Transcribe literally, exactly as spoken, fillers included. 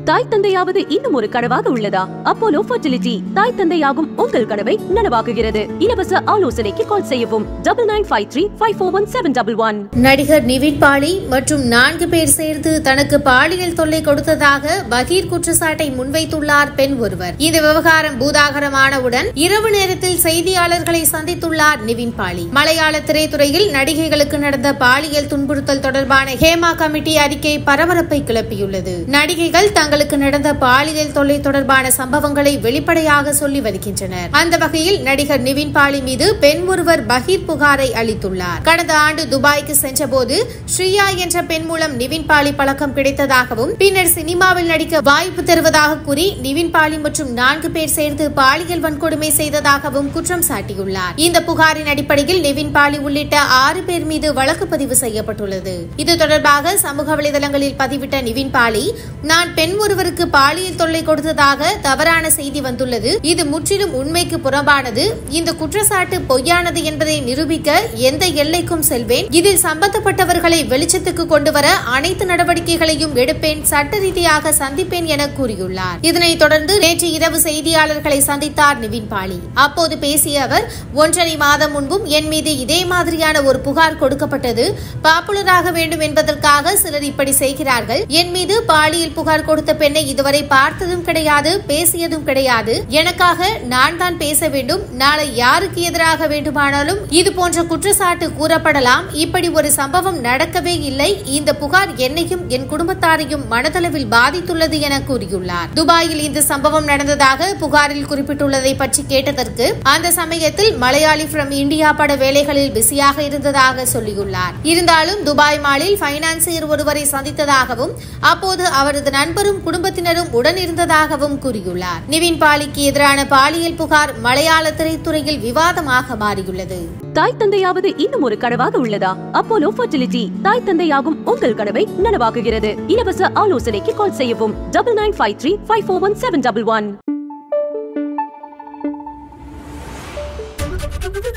தாய் தந்தையாவது இன்னும் ஒரு கனவாக உள்ளதா? அப்போலோ ஃபர்டிலிட்டி தாய் தந்தையாகும் உங்கள் கனவை நனவாக்குகிறது. இலவச ஆலோசனைக்கு கால் செய்யவும் double nine five three five four one seven double one. நடிகர் நிவின் பாலி மற்றும் நான்கு பேர் சேர்ந்து தனக்கு பாலியல் தொல்லை கொடுத்ததாக பகீர் குற்றச்சாட்டை முன்வைத்துள்ளார் பெண் ஒருவர். இந்த விவகாரம் பூதாகரமானவுடன் இரவு நேரத்தில் செய்தியாளர்களை சந்தித்துள்ளார் நிவின் பாலி. மலையாள திரைத்துறையில் நடிகைகளுக்கு நடந்த பாலியல் துன்புறுத்தல் தொடர்பான ஹேமா கமிட்டி அறிக்கை பரபரப்பை கிளப்பியுள்ளது. நடிகைகள் தங்களுக்கு நடந்த பாலியல் தொல்லை தொடர்பான சம்பவங்களை வெளிப்படையாக சொல்லி வருகின்றனர். அந்த வகையில் நடிகர் நிவின் பாலி மீது பெண் ஒருவர் பகீர் புகாரை அளித்துள்ளார். கடந்த ஆண்டு துபாய்க்கு சென்றபோது ஸ்ரீயா என்ற பெண் மூலம் நிவின் பாலி பழக்கம் கிடைத்ததாகவும் பின்னர் சினிமாவில் நடிக்க வாய்ப்பு தருவதாக கூறி நிவின் பாலி மற்றும் நான்கு பேர் சேர்ந்து பாலியல் வன்கொடுமை செய்ததாகவும் குற்றம் சாட்டியுள்ளார். இந்த புகாரின் அடிப்படையில் நிவின் பாலி உள்ளிட்ட ஆறு பேர் மீது வழக்கு பதிவு செய்யப்பட்டுள்ளது. இது தொடர்பாக சமூக வலைதளங்களில் பதிவிட்ட நிவின் பாலி, நான் பெண் ஒருவருக்கு பாலியல் தொல்லை கொடுத்ததாக தவறான செய்தி வந்துள்ளது. இது முற்றிலும் உண்மைக்கு புறம்பானது. இந்த குற்றச்சாட்டு பொய்யானது என்பதை நிரூபிக்க எந்த எல்லைக்கும் செல்வேன். இதில் சம்பந்தப்பட்டவர்களை வெளிச்சத்துக்கு கொண்டுவர அனைத்து நடவடிக்கைகளையும் எடுப்பேன், சட்ட ரீதியாக சந்திப்பேன் என கூறியுள்ளார். இதனைத் தொடர்ந்து நேற்று இரவு செய்தியாளர்களை சந்தித்தார் நிவின் பாலி. அப்போது பேசிய அவர், ஒன்றரை மாதம் முன்பும் என் மீது இதே மாதிரியான ஒரு புகார் கொடுக்கப்பட்டது. பாப்புலராக வேண்டும் என்பதற்காக சிலர் இப்படி செய்கிறார்கள். என் மீது பாலியல் புகார் கொடுத்த பெண்ணை இதுவரை பார்த்ததும் கிடையாது, பேசியதும் கிடையாது. எனக்காக நான் தான் பேச வேண்டும். நாளை யாருக்கு எதிராக வேண்டுமானாலும் இது போன்ற குற்றச்சாட்டு கூறப்படலாம். இப்படி ஒரு சம்பவம் நடக்கவே இல்லை. இந்த புகார் என்னையும் என் குடும்பத்தாரையும் மனதளவில் பாதித்துள்ளது என கூறியுள்ளார். துபாயில் இந்த சம்பவம் நடந்ததாக புகாரில் குறிப்பிட்டுள்ளதை பற்றி கேட்டதற்கு அந்த சமயத்தில் மலையாளி ஃப்ரம் இந்தியா பட வேலைகளில் பிஸியாக இருந்ததாக சொல்லியுள்ளார். இருந்தாலும் துபாய் மாலில் பைனான்சியர் ஒருவரை சந்தித்ததாகவும் அப்போது அவரது நண்பரும் குடும்பத்தினரும் உடன் இருந்ததாகவும் கூறியுள்ளார். நிவின் பாலிக்கு எதிரான பாலியல் புகார் மலையாள திரைத்துறையில் விவாதமாக மாறியுள்ளது. தாய் தந்தையாவது இன்னும் ஒரு கனவாக உள்ளதா? அப்போலோ ஃபர்டிலிட்டி தாய் தந்தையாகும் உங்கள் கனவை நனவாக்குகிறது. இலவச ஆலோசனைக்கு கால் செய்யவும் double nine five three five four one seven double one.